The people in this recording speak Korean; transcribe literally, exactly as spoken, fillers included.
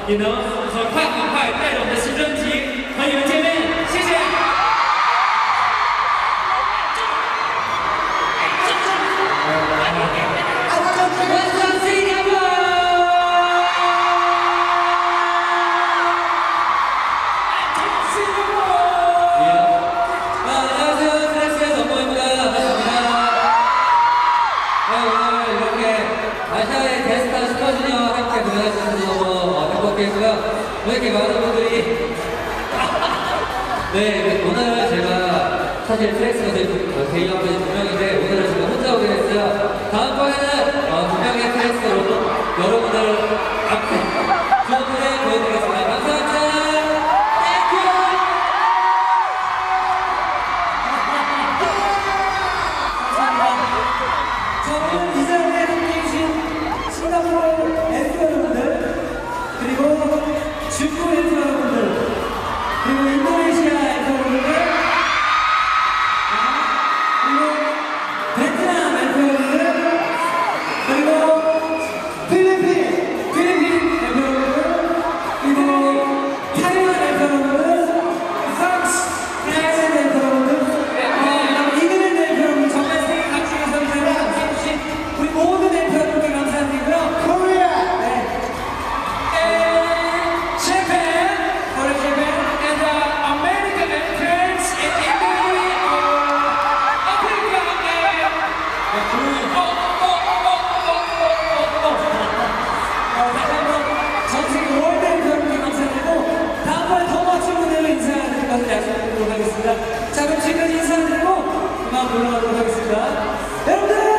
也能很快很快带着我们的新专辑和你们见面，谢谢。 이렇게 많은 분들이 네, 오늘 제가 사실 플렉스가 데뷔한 분이 두 명인데 오늘은 제가 혼자 오게 됐어요. 다음번에는 어, 두 명의 플렉스로 여러분들 앞에 좋은 무대 보여드리겠습니다. 감사합니다. 저는 이 자리에 함께해주신 싱가포르 엠스 여러분들 그리고 중국 엠스 여러분들 그리고 인도네시아 엠스 여러분들 그리고 베트남 엠스 여러분들 그리고 필리핀 필리핀 엠스 여러분들 그리고 타이완 엠스 여러분들 프랑스 타이완 엠스 여러분들 이글랜드 엠스 여러분들 정말 세계 각지에서 이 자리에 함께해주신 우리 모든 엠스 여러분들 감사드리고요. 코리아 자, 그럼 지금까지 인사드리고 그만 올라가도록 하겠습니다. 여러분들!